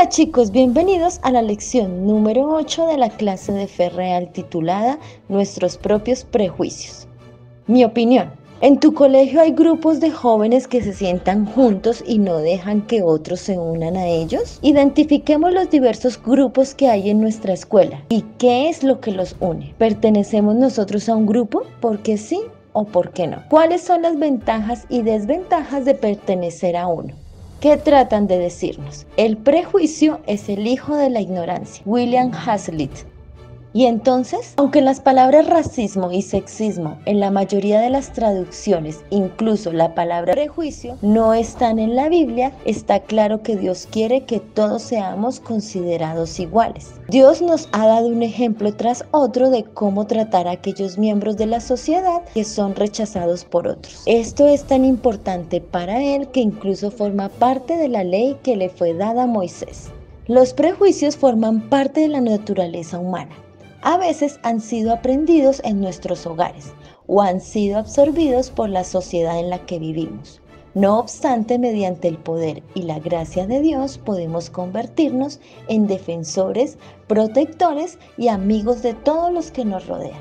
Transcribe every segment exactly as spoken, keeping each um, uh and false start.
Hola chicos, bienvenidos a la lección número ocho de la clase de Fe Real titulada Nuestros propios prejuicios. Mi opinión: en tu colegio hay grupos de jóvenes que se sientan juntos y no dejan que otros se unan a ellos. Identifiquemos los diversos grupos que hay en nuestra escuela y qué es lo que los une. ¿Pertenecemos nosotros a un grupo? ¿Por qué sí o por qué no? ¿Cuáles son las ventajas y desventajas de pertenecer a uno? ¿Qué tratan de decirnos? El prejuicio es el hijo de la ignorancia. William Hazlitt. Y entonces, aunque las palabras racismo y sexismo en la mayoría de las traducciones, incluso la palabra prejuicio, no están en la Biblia, está claro que Dios quiere que todos seamos considerados iguales. Dios nos ha dado un ejemplo tras otro de cómo tratar a aquellos miembros de la sociedad que son rechazados por otros. Esto es tan importante para Él que incluso forma parte de la ley que le fue dada a Moisés. Los prejuicios forman parte de la naturaleza humana. A veces han sido aprendidos en nuestros hogares o han sido absorbidos por la sociedad en la que vivimos. No obstante, mediante el poder y la gracia de Dios podemos convertirnos en defensores, protectores y amigos de todos los que nos rodean.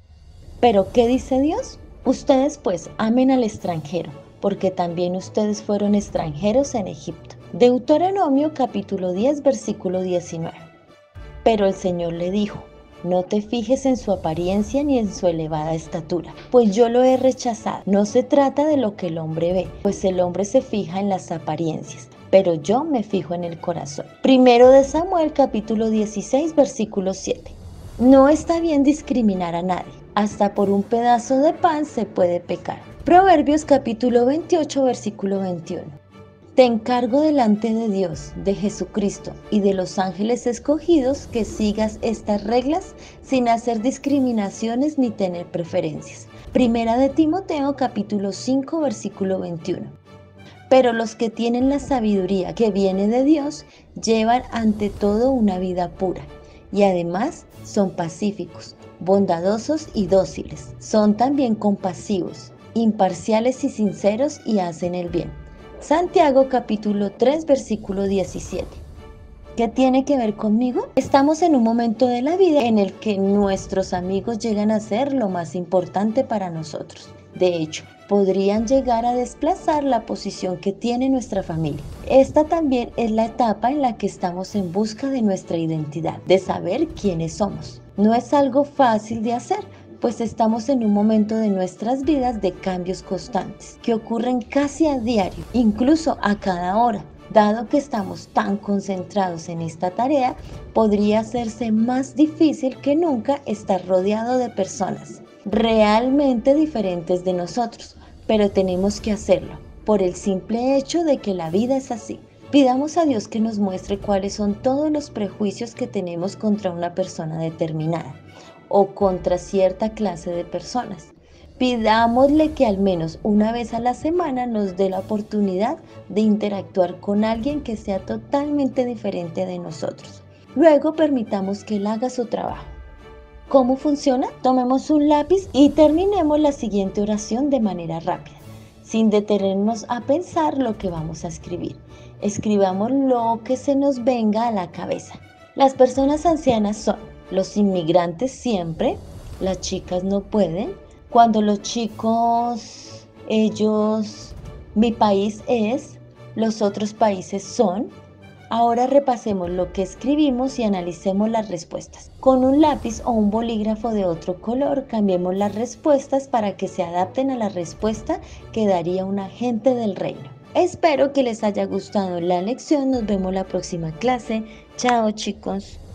¿Pero qué dice Dios? Ustedes pues amen al extranjero, porque también ustedes fueron extranjeros en Egipto. Deuteronomio capítulo diez versículo diecinueve. Pero el Señor le dijo: no te fijes en su apariencia ni en su elevada estatura, pues yo lo he rechazado. No se trata de lo que el hombre ve, pues el hombre se fija en las apariencias, pero yo me fijo en el corazón. Primero de Samuel capítulo dieciséis versículo siete. No está bien discriminar a nadie, hasta por un pedazo de pan se puede pecar. Proverbios capítulo veintiocho versículo veintiuno. Te encargo delante de Dios, de Jesucristo y de los ángeles escogidos que sigas estas reglas sin hacer discriminaciones ni tener preferencias. Primera de Timoteo capítulo cinco versículo veintiuno. Pero los que tienen la sabiduría que viene de Dios llevan ante todo una vida pura y además son pacíficos, bondadosos y dóciles. Son también compasivos, imparciales y sinceros y hacen el bien. Santiago capítulo tres versículo diecisiete. ¿Qué tiene que ver conmigo? Estamos en un momento de la vida en el que nuestros amigos llegan a ser lo más importante para nosotros. De hecho, podrían llegar a desplazar la posición que tiene nuestra familia. Esta también es la etapa en la que estamos en busca de nuestra identidad, de saber quiénes somos. No es algo fácil de hacer, pues estamos en un momento de nuestras vidas de cambios constantes, que ocurren casi a diario, incluso a cada hora. Dado que estamos tan concentrados en esta tarea, podría hacerse más difícil que nunca estar rodeado de personas realmente diferentes de nosotros, pero tenemos que hacerlo, por el simple hecho de que la vida es así. Pidamos a Dios que nos muestre cuáles son todos los prejuicios que tenemos contra una persona determinada, o contra cierta clase de personas. Pidámosle que al menos una vez a la semana nos dé la oportunidad de interactuar con alguien que sea totalmente diferente de nosotros. Luego permitamos que Él haga su trabajo. ¿Cómo funciona? Tomemos un lápiz y terminemos la siguiente oración de manera rápida, sin detenernos a pensar lo que vamos a escribir. Escribamos lo que se nos venga a la cabeza. Las personas ancianas son: los inmigrantes siempre, las chicas no pueden, cuando los chicos, ellos, mi país es, los otros países son. Ahora repasemos lo que escribimos y analicemos las respuestas. Con un lápiz o un bolígrafo de otro color, cambiemos las respuestas para que se adapten a la respuesta que daría un agente del reino. Espero que les haya gustado la lección. Nos vemos la próxima clase. Chao chicos.